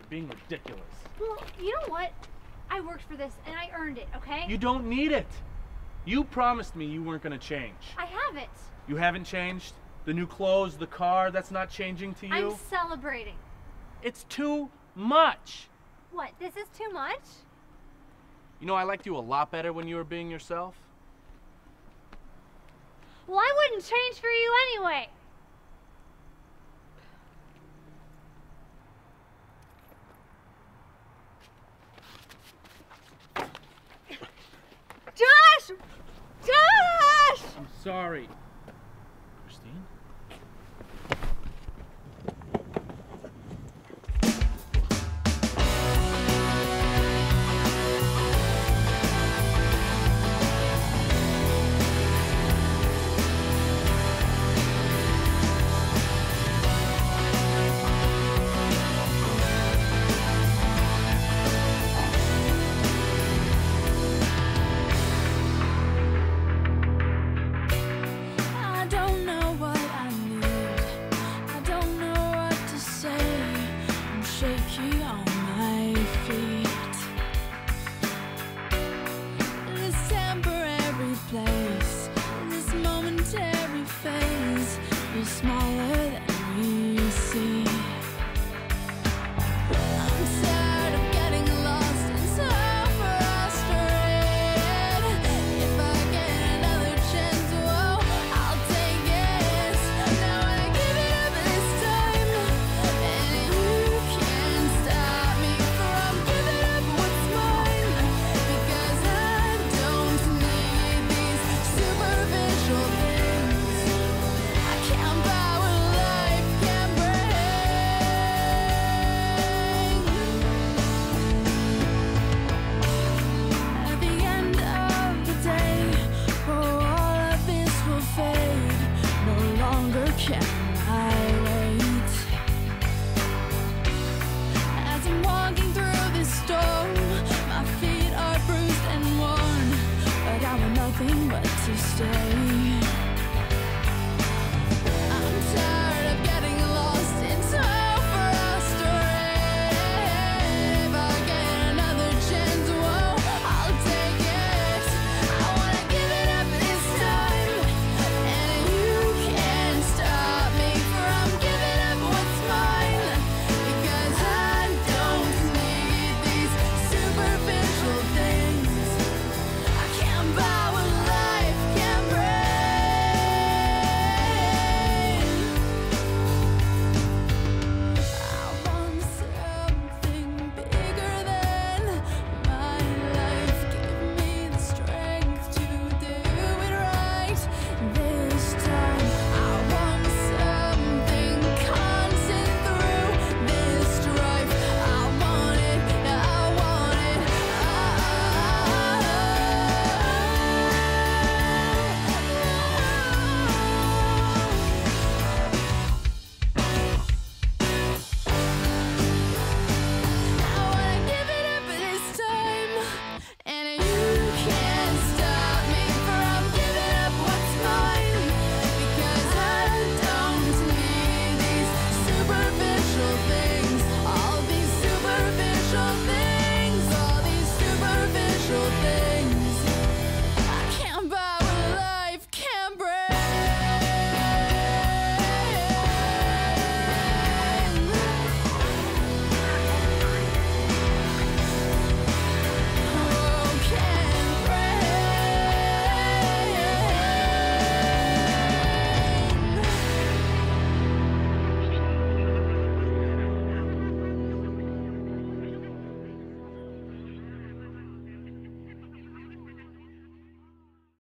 being ridiculous. Well, you know what? I worked for this and I earned it, okay? You don't need it. You promised me you weren't going to change. I haven't. You haven't changed? The new clothes, the car, that's not changing to you? I'm celebrating. It's too much. What, this is too much? You know, I liked you a lot better when you were being yourself. Well, I wouldn't change for you anyway. Josh! Josh! I'm sorry.